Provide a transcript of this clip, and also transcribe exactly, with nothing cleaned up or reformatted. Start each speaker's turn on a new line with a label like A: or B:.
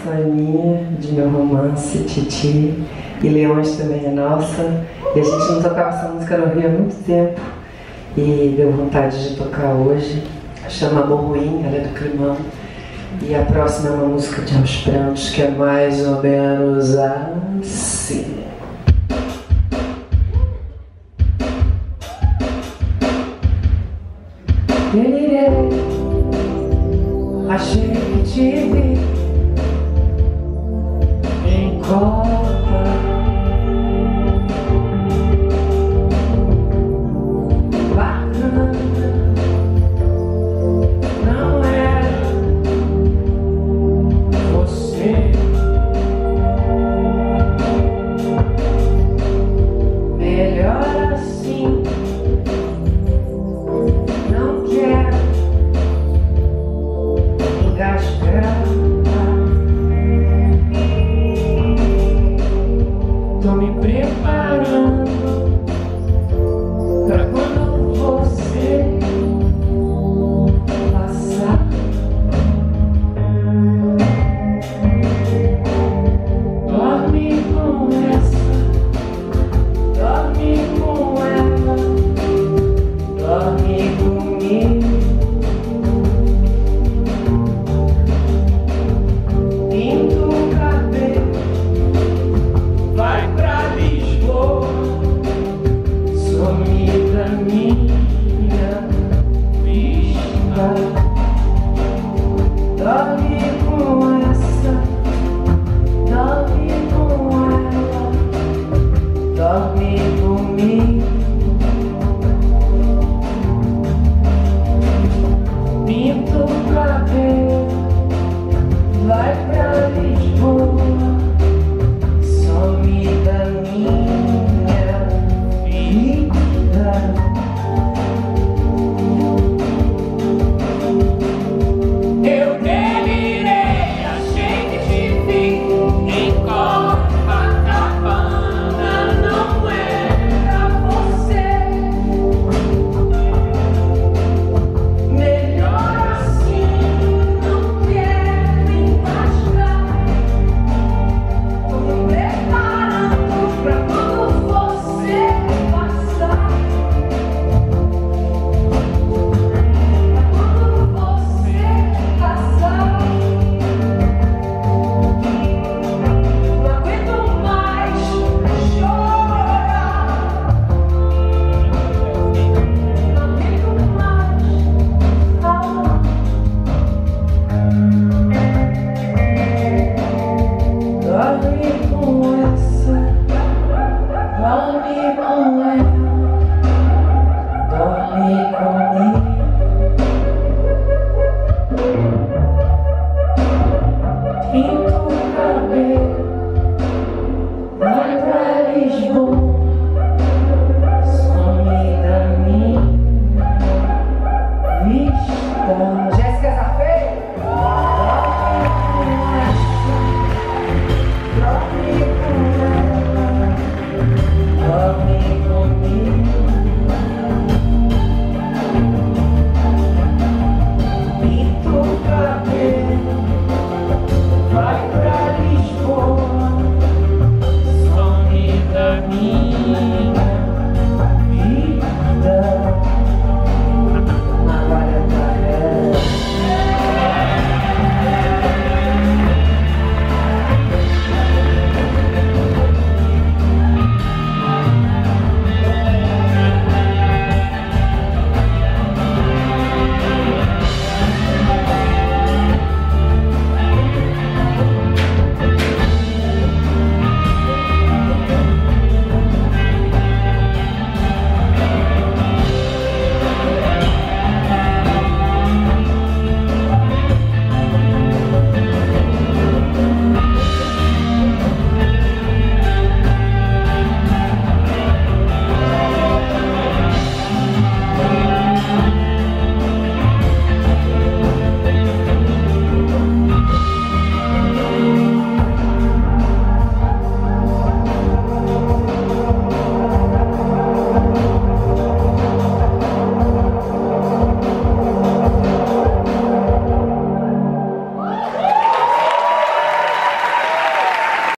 A: canção é minha, de meu romance, Titi, e Leões também é nossa. E a gente não tocava essa música no Rio há muito tempo e deu vontade de tocar hoje. Chama Amor Ruim, ela é do Climão. E a próxima é uma música de Aos Prantos, que é mais ou menos assim. Achei que te vi em Copa, bacana, não é você. Melhor assim, não quero engasgar. Tô me preparando pra quando você passar. Dorme com essa, dorme com ela, dorme comigo. Pinta o cabelo, vai pra Lisboa, some da minha vista. Dorme com essa, dorme com ela, dorme comigo. Pinta o cabelo, vai pra Lisboa, some da minha vida. Eu delirei, achei que te vi em Copacabana, não era você. Melhor assim, não quero engasgar. Tô me preparando pra quando você passar. Quando você passar, não aguento mais chorar. Não aguento mais falar. Dorme com essa, dorme com ela, dorme comigo. Pinta